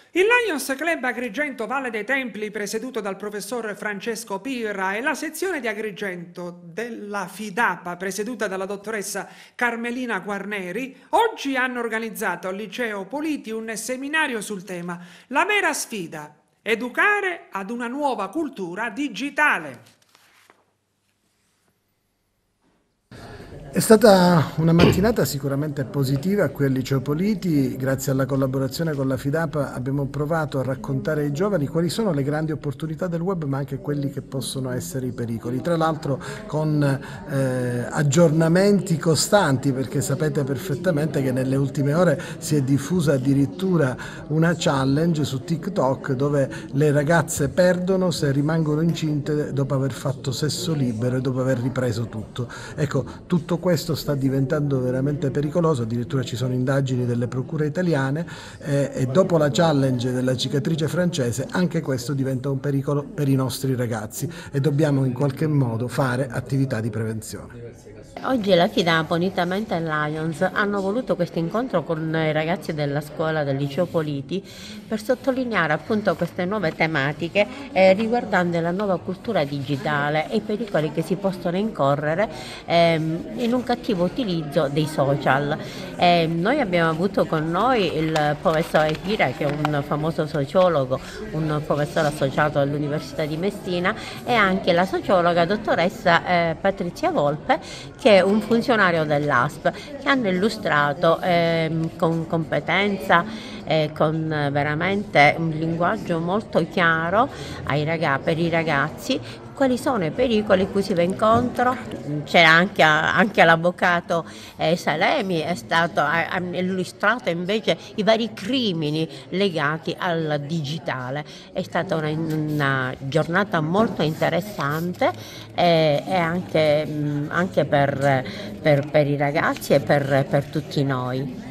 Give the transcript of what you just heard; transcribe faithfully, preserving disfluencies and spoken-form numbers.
Il Lions Club Agrigento Valle dei Templi, presieduto dal professor Francesco Pirra, e la sezione di Agrigento della FIDAPA, presieduta dalla dottoressa Carmelina Guarneri, oggi hanno organizzato al Liceo Politi un seminario sul tema La vera sfida, educare ad una nuova cultura digitale. È stata una mattinata sicuramente positiva qui al Liceo Politi. Grazie alla collaborazione con la FIDAPA abbiamo provato a raccontare ai giovani quali sono le grandi opportunità del web, ma anche quelli che possono essere i pericoli, tra l'altro con eh, aggiornamenti costanti, perché sapete perfettamente che nelle ultime ore si è diffusa addirittura una challenge su TikTok dove le ragazze perdono se rimangono incinte dopo aver fatto sesso libero e dopo aver ripreso tutto. Ecco, tutto questo sta diventando veramente pericoloso, addirittura ci sono indagini delle procure italiane eh, e dopo la challenge della cicatrice francese anche questo diventa un pericolo per i nostri ragazzi e dobbiamo in qualche modo fare attività di prevenzione. Oggi la FIDAPA, unitamente al Lions, hanno voluto questo incontro con i ragazzi della scuola del Liceo Politi per sottolineare appunto queste nuove tematiche eh, riguardanti la nuova cultura digitale e i pericoli che si possono incorrere ehm, in un cattivo utilizzo dei social. Eh, noi abbiamo avuto con noi il professore Ghira, che è un famoso sociologo, un professore associato all'Università di Messina, e anche la sociologa dottoressa eh, Patrizia Volpe, che è un funzionario dell'A S P, che hanno illustrato eh, con competenza e con eh, veramente un linguaggio molto chiaro ai ragazzi, per i ragazzi quali sono i pericoli cui si va incontro. C'è anche, anche l'avvocato eh, Salemi, è stato ha, ha illustrato invece i vari crimini legati al digitale. È stata una, una giornata molto interessante e, e anche, anche per, per, per i ragazzi e per, per tutti noi.